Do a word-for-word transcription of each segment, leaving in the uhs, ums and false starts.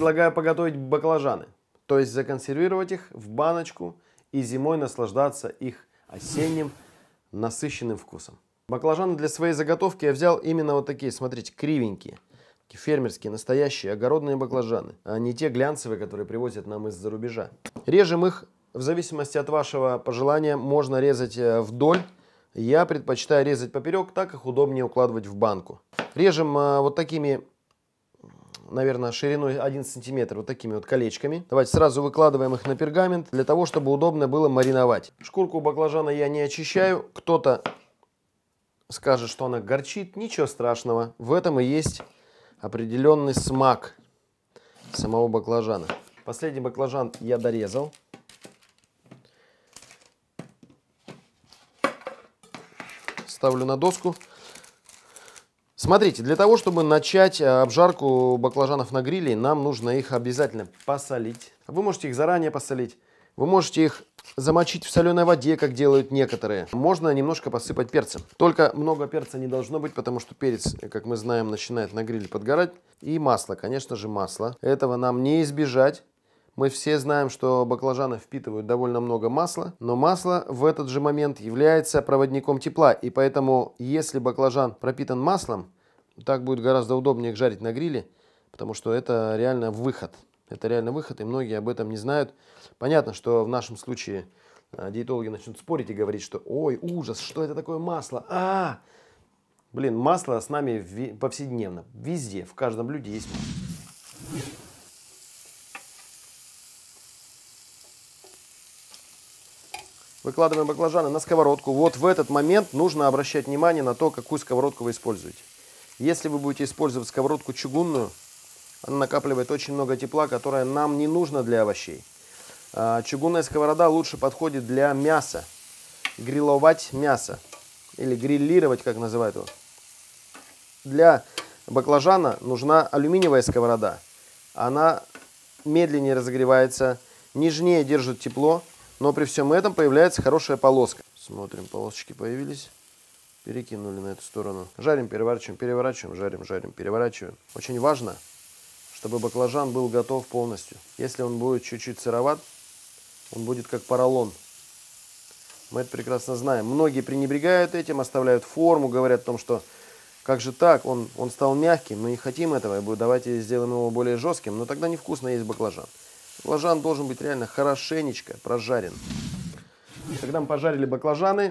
предлагаю поготовить баклажаны. То есть законсервировать их в баночку и зимой наслаждаться их осенним насыщенным вкусом. Баклажаны для своей заготовки я взял именно вот такие, смотрите, кривенькие. Такие фермерские, настоящие, огородные баклажаны. А не те глянцевые, которые привозят нам из-за рубежа. Режем их в зависимости от вашего пожелания. Можно резать вдоль. Я предпочитаю резать поперек, так их удобнее укладывать в банку. Режем вот такими, наверное, шириной один сантиметр, вот такими вот колечками. Давайте сразу выкладываем их на пергамент, для того, чтобы удобно было мариновать. Шкурку баклажана я не очищаю. Кто-то скажет, что она горчит. Ничего страшного. В этом и есть определенный смак самого баклажана. Последний баклажан я дорезал. Ставлю на доску. Смотрите, для того, чтобы начать обжарку баклажанов на гриле, нам нужно их обязательно посолить. Вы можете их заранее посолить. Вы можете их замочить в соленой воде, как делают некоторые. Можно немножко посыпать перцем. Только много перца не должно быть, потому что перец, как мы знаем, начинает на гриле подгорать. И масло, конечно же, масло. Этого нам не избежать. Мы все знаем, что баклажаны впитывают довольно много масла, но масло в этот же момент является проводником тепла. И поэтому, если баклажан пропитан маслом, так будет гораздо удобнее их жарить на гриле, потому что это реально выход. Это реально выход, и многие об этом не знают. Понятно, что в нашем случае диетологи начнут спорить и говорить, что ой, ужас, что это такое масло? А, блин, масло с нами повседневно. Везде, в каждом блюде есть масло. Выкладываем баклажаны на сковородку. Вот в этот момент нужно обращать внимание на то, какую сковородку вы используете. Если вы будете использовать сковородку чугунную, она накапливает очень много тепла, которое нам не нужно для овощей. Чугунная сковорода лучше подходит для мяса. Гриловать мясо. Или грилировать, как называют его. Для баклажана нужна алюминиевая сковорода. Она медленнее разогревается, нежнее держит тепло. Но при всем этом появляется хорошая полоска. Смотрим, полосочки появились. Перекинули на эту сторону. Жарим, переворачиваем, переворачиваем, жарим, жарим, переворачиваем. Очень важно, чтобы баклажан был готов полностью. Если он будет чуть-чуть сыроват, он будет как поролон. Мы это прекрасно знаем. Многие пренебрегают этим, оставляют форму, говорят о том, что как же так, он, он стал мягким, мы не хотим этого, давайте сделаем его более жестким, но тогда невкусно есть баклажан. Баклажан должен быть реально хорошенечко прожарен. Когда мы пожарили баклажаны,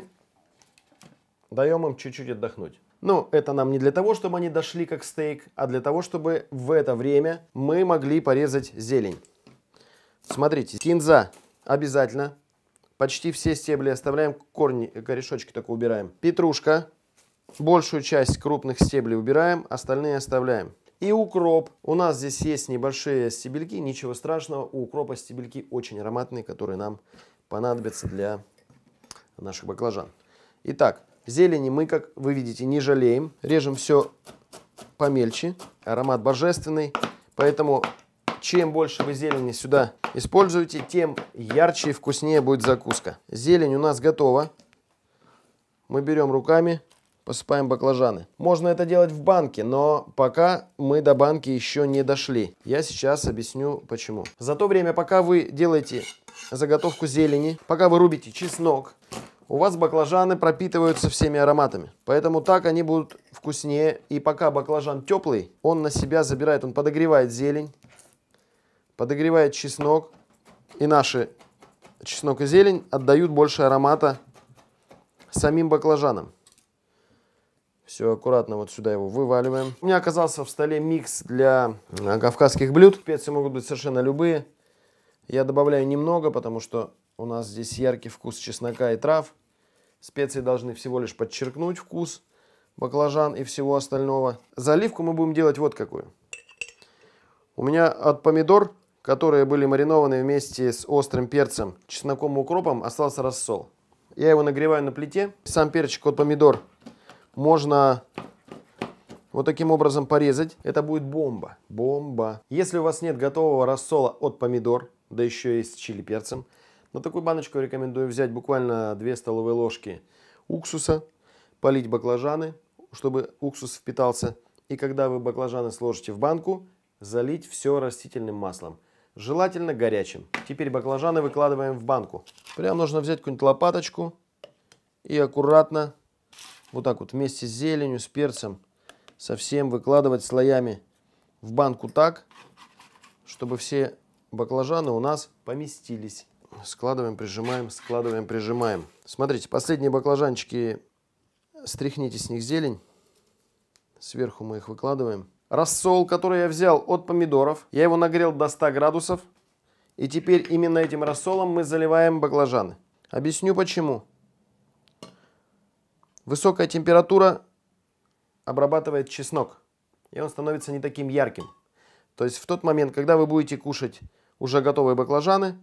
даем им чуть-чуть отдохнуть. Ну, это нам не для того, чтобы они дошли как стейк, а для того, чтобы в это время мы могли порезать зелень. Смотрите, кинза обязательно. Почти все стебли оставляем, корни, корешочки только убираем. Петрушка. Большую часть крупных стеблей убираем, остальные оставляем. И укроп. У нас здесь есть небольшие стебельки, ничего страшного. У укропа стебельки очень ароматные, которые нам понадобятся для наших баклажан. Итак, зелени мы, как вы видите, не жалеем. Режем все помельче. Аромат божественный. Поэтому чем больше вы зелени сюда используете, тем ярче и вкуснее будет закуска. Зелень у нас готова. Мы берем руками. Посыпаем баклажаны. Можно это делать в банке, но пока мы до банки еще не дошли. Я сейчас объясню почему. За то время, пока вы делаете заготовку зелени, пока вы рубите чеснок, у вас баклажаны пропитываются всеми ароматами. Поэтому так они будут вкуснее. И пока баклажан теплый, он на себя забирает, он подогревает зелень, подогревает чеснок. И наши чеснок и зелень отдают больше аромата самим баклажанам. Все аккуратно вот сюда его вываливаем. У меня оказался в столе микс для кавказских блюд. Специи могут быть совершенно любые. Я добавляю немного, потому что у нас здесь яркий вкус чеснока и трав. Специи должны всего лишь подчеркнуть вкус баклажан и всего остального. Заливку мы будем делать вот какую. У меня от помидор, которые были маринованы вместе с острым перцем, чесноком и укропом, остался рассол. Я его нагреваю на плите. Сам перчик от помидор можно вот таким образом порезать. Это будет бомба. Бомба. Если у вас нет готового рассола от помидор, да еще и с чили перцем, на такую баночку рекомендую взять буквально две столовые ложки уксуса, полить баклажаны, чтобы уксус впитался. И когда вы баклажаны сложите в банку, залить все растительным маслом. Желательно горячим. Теперь баклажаны выкладываем в банку. Прям нужно взять какую-нибудь лопаточку и аккуратно, вот так вот вместе с зеленью, с перцем, совсем выкладывать слоями в банку так, чтобы все баклажаны у нас поместились. Складываем, прижимаем, складываем, прижимаем. Смотрите, последние баклажанчики, стряхните с них зелень. Сверху мы их выкладываем. Рассол, который я взял от помидоров, я его нагрел до ста градусов. И теперь именно этим рассолом мы заливаем баклажаны. Объясню почему. Высокая температура обрабатывает чеснок, и он становится не таким ярким. То есть в тот момент, когда вы будете кушать уже готовые баклажаны,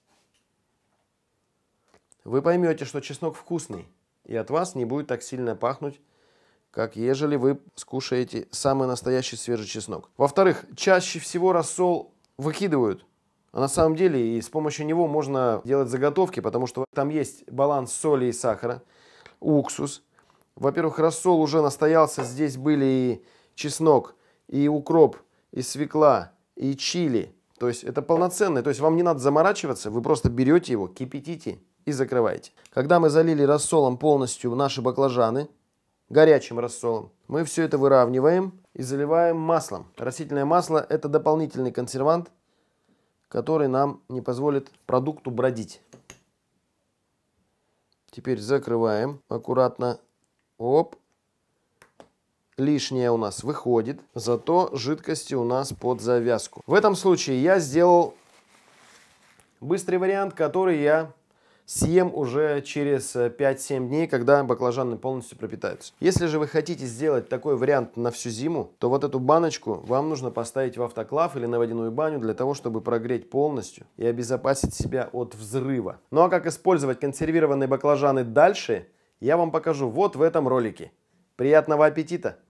вы поймете, что чеснок вкусный, и от вас не будет так сильно пахнуть, как ежели вы скушаете самый настоящий свежий чеснок. Во-вторых, чаще всего рассол выкидывают. А на самом деле и с помощью него можно делать заготовки, потому что там есть баланс соли и сахара, уксус. Во-первых, рассол уже настоялся, здесь были и чеснок, и укроп, и свекла, и чили. То есть это полноценный, то есть вам не надо заморачиваться, вы просто берете его, кипятите и закрываете. Когда мы залили рассолом полностью наши баклажаны, горячим рассолом, мы все это выравниваем и заливаем маслом. Растительное масло – это дополнительный консервант, который нам не позволит продукту бродить. Теперь закрываем аккуратно. Оп. Лишнее у нас выходит, зато жидкости у нас под завязку. В этом случае я сделал быстрый вариант, который я съем уже через пять-семь дней, когда баклажаны полностью пропитаются. Если же вы хотите сделать такой вариант на всю зиму, то вот эту баночку вам нужно поставить в автоклав или на водяную баню для того, чтобы прогреть полностью и обезопасить себя от взрыва. Ну а как использовать консервированные баклажаны дальше, я вам покажу вот в этом ролике. Приятного аппетита!